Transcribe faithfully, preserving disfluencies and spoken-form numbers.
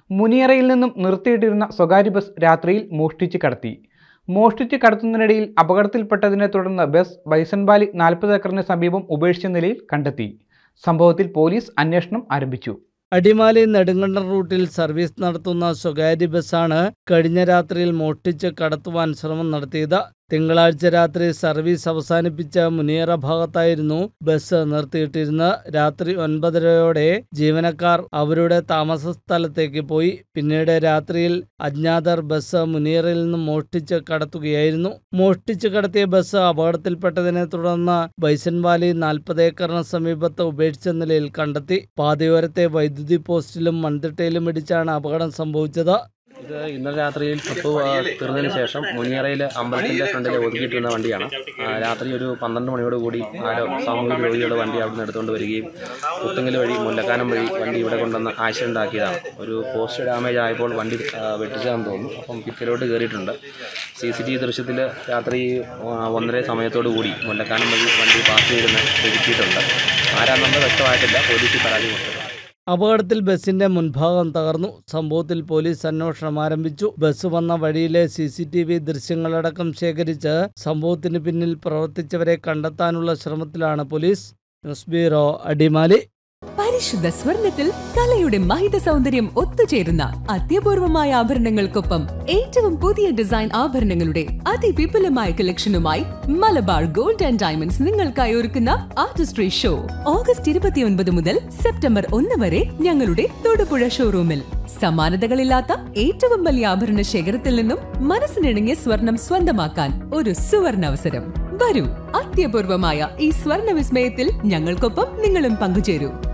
മുനിയറയിൽ നിന്നും നിർത്തിയിട്ടിരുന്ന സ്വകാര്യ ബസ് രാത്രിയിൽ മോഷ്ടിച്ച് കടത്തി. മോഷ്ടിച്ച് കടത്തുന്നതിനിടയിൽ അപകടത്തിൽപ്പെട്ടതിനെ തുടർന്ന് ബസ് ബൈസൺവാലി നാൽപ്പത് ഏക്കറിന് സമീപം ഉപേക്ഷിച്ച നിലയിൽ കണ്ടെത്തി. സംഭവത്തിൽ പോലീസ് അന്വേഷണം ആരംഭിച്ചു. അടിമാലി നെടുങ്കണ്ടം റൂട്ടിൽ സർവീസ് നടത്തുന്ന സ്വകാര്യ ബസ്സാണ് കഴിഞ്ഞ രാത്രിയിൽ മോഷ്ടിച്ച് കടത്തുവാൻ ശ്രമം നടത്തിയത്. തിങ്കളാഴ്ച രാത്രി സർവീസ് അവസാനിപ്പിച്ച മുനിയറ ഭാഗത്തായിരുന്നു ബസ് നിർത്തിയിട്ടിരുന്നത്. രാത്രി ഒൻപതരയോടെ ജീവനക്കാർ അവരുടെ താമസ സ്ഥലത്തേക്ക് പോയി. പിന്നീട് രാത്രിയിൽ അജ്ഞാതർ ബസ് മുനിയറയിൽ നിന്നും മോഷ്ടിച്ച് കടത്തുകയായിരുന്നു. മോഷ്ടിച്ച് കടത്തിയ ബസ് അപകടത്തിൽപ്പെട്ടതിനെ തുടർന്ന് ബൈസൺവാലി നാൽപ്പത് ഏക്കറിന് സമീപത്ത് ഉപേക്ഷിച്ച നിലയിൽ കണ്ടെത്തി. പാതയോരത്തെ വൈദ്യുതി പോസ്റ്റിലും മൺതിട്ടയിലും ഇടിച്ചാണ് അപകടം സംഭവിച്ചത്. ഇത് ഇന്നലെ രാത്രിയിൽ ട്രിപ്പ് തീർന്നതിന് ശേഷം മുനിയറയിൽ അമ്പലത്തിൻ്റെ ഫ്രണ്ടിൽ ഒതുക്കിയിട്ടിരുന്ന വണ്ടിയാണ്. രാത്രി ഒരു പന്ത്രണ്ട് മണിയോട് കൂടി ആരോ സാമൂഹിക രോഗികളുടെ വണ്ടി അവിടെ നിന്ന് എടുത്തുകൊണ്ട് വരികയും പുത്തുങ്കൽ വഴി മുല്ലക്കാനം വഴി വണ്ടി ഇവിടെ കൊണ്ടുവന്ന് ആക്സിഡൻ്റ് ഉണ്ടാക്കിയതാണ്. ഒരു പോസ്റ്റ് ഡാമേജ് ആയപ്പോൾ വണ്ടി വെട്ടിച്ചതാണെന്ന് തോന്നുന്നു. അപ്പം ഭിത്തിയിലോട്ട് കയറിയിട്ടുണ്ട്. സി സി ടി വി ദൃശ്യത്തിൽ രാത്രി ഒന്നര സമയത്തോടു കൂടി മുല്ലക്കാനം വഴി വണ്ടി പാസ് ചെയ്തിരുന്ന് തിരുത്തിയിട്ടുണ്ട്. ആരാണെന്ന് വ്യക്തമായിട്ടില്ല. പോലീസിൽ പരാതി കൊടുത്തത്. അപകടത്തിൽ ബസിന്റെ മുൻഭാഗം തകർന്നു. സംഭവത്തിൽ പോലീസ് അന്വേഷണം ആരംഭിച്ചു. ബസ് വന്ന വഴിയിലെ സി സി ടി വി ദൃശ്യങ്ങളടക്കം ശേഖരിച്ച് സംഭവത്തിന് പിന്നിൽ പ്രവർത്തിച്ചവരെ കണ്ടെത്താനുള്ള ശ്രമത്തിലാണ് പോലീസ്. News bureau, Adimali. പരിശുദ്ധ സ്വർണത്തിൽ കലയുടെ മഹിത സൗന്ദര്യം ഒത്തുചേരുന്ന അത്യപൂർവമായ ആഭരണങ്ങൾക്കൊപ്പം ഏറ്റവും പുതിയ ഡിസൈൻ ആഭരണങ്ങളുടെ അതിവിപുലമായ കളക്ഷനുമായി മലബാർ ഗോൾഡ് ആൻഡ് ഡയമണ്ട്സ് നിങ്ങൾക്കായി ഒരുക്കുന്ന ആർട്ടിസ്ട്രി ഷോ ഓഗസ്റ്റ് ഇരുപത്തിയൊൻപത് മുതൽ സെപ്റ്റംബർ ഒന്ന് വരെ ഞങ്ങളുടെ തൊടുപുഴ ഷോറൂമിൽ. സമാനതകളില്ലാത്ത ഏറ്റവും വലിയ ആഭരണ ശേഖരത്തിൽ നിന്നും മനസ്സിനിണങ്ങിയ സ്വർണം സ്വന്തമാക്കാൻ ഒരു സുവർണ അവസരം. വരൂ, അത്യപൂർവമായ ഈ സ്വർണ വിസ്മയത്തിൽ ഞങ്ങൾക്കൊപ്പം നിങ്ങളും പങ്കുചേരൂ.